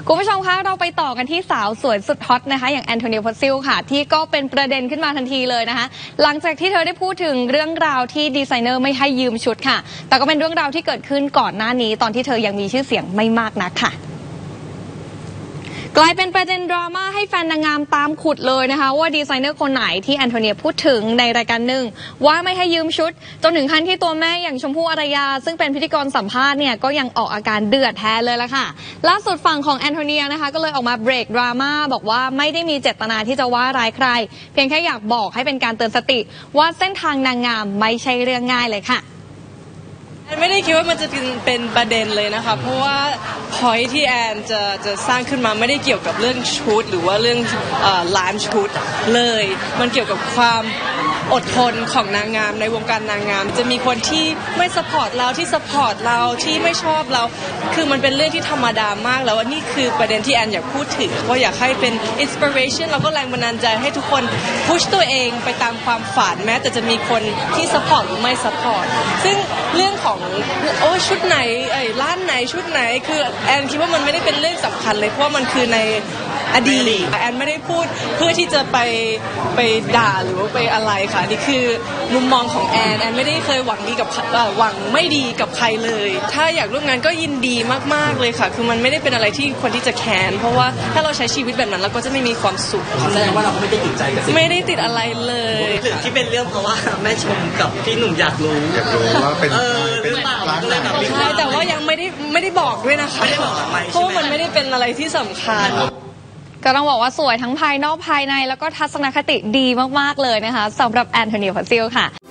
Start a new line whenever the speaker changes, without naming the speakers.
คุณผู้ชมคะเราไปต่อกันที่สาวสวยสุดฮอตนะคะอย่างแอนโทเนีย พอสซิลค่ะที่ก็เป็นประเด็นขึ้นมาทันทีเลยนะคะหลังจากที่เธอได้พูดถึงเรื่องราวที่ดีไซเนอร์ไม่ให้ยืมชุดค่ะแต่ก็เป็นเรื่องราวที่เกิดขึ้นก่อนหน้านี้ตอนที่เธอยังมีชื่อเสียงไม่มากนักค่ะกลายเป็นประเด็นดราม่าให้แฟนนางงามตามขุดเลยนะคะว่าดีไซเนอร์คนไหนที่แอนโทเนียพูดถึงในรายการหนึ่งว่าไม่ให้ยืมชุดจนถึงขั้นที่ตัวแม่อย่างชมพู่อารยาซึ่งเป็นพิธีกรสัมภาษณ์เนี่ยก็ยังออกอาการเดือดแทนเลยละค่ะล่าสุดฝั่งของแอนโทเนียนะคะก็เลยออกมาเบรกดราม่าบอกว่าไม่ได้มีเจตนาที่จะว่าร้ายใครเพียงแค่อยากบอกให้เป็นการเตือนสติว่าเส้นทางนางงามไม่ใช่เรื่องง่ายเลยค่ะ
ไม่ได้คิดว่ามันจะเป็นประเด็นเลยนะคะเพราะว่า point ที่แอนจะสร้างขึ้นมาไม่ได้เกี่ยวกับเรื่องชุดหรือว่าเรื่องร้านชุดเลยมันเกี่ยวกับความอดทนของนางงามในวงการนางงามจะมีคนที่ไม่สปอร์ตเราที่สปอร์ตเราที่ไม่ชอบเราคือมันเป็นเรื่องที่ธรรมดามากแล้วนี่คือประเด็นที่แอนอยากพูดถึงเพราะอยากให้เป็น inspiration แล้วก็แรงบันดาลใจให้ทุกคน push ตัวเองไปตามความฝันแม้แต่จะมีคนที่สปอร์ตหรือไม่สปอร์ตซึ่งเรื่องของชุดไหนร้านไหนชุดไหนคือแอนคิดว่ามันไม่ได้เป็นเรื่องสำคัญเลยเพราะว่ามันคือในอดีตแอนไม่ได้พูดเพื่อที่จะไปด่าหรือว่าไปอะไรค่ะนี่คือมุมมองของแอนไม่ได้เคยหวังดีกับหวังไม่ดีกับใครเลยถ้าอยากร่วมงานก็ยินดีมากๆเลยค่ะคือมันไม่ได้เป็นอะไรที่คนที่จะแค้นเพราะว่าถ้าเราใช้ชีวิตแบบนั้นเราก็จะไม่มีความสุข
แสดงว่าเราไม่ได้ติดใจกับสิ่ง
ไม่ได้ติดอะไรเลย
หรือที่เป็นเรื่องเพราะว่าแม่ชมกับพี่หนุ่มอยากรู้
ว่าเป็น
ร้านไหน
ใช่แต่ว่ายังไม่ได้บอกด้วยนะคะเพราะว่ามันไม่ได้เป็นอะไรที่สำคัญ
ก็ต้องบอกว่าสวยทั้งภายนอกภายในแล้วก็ทัศนคติดีมากๆเลยนะคะสำหรับแอนโทเนีย พอสซิลค่ะ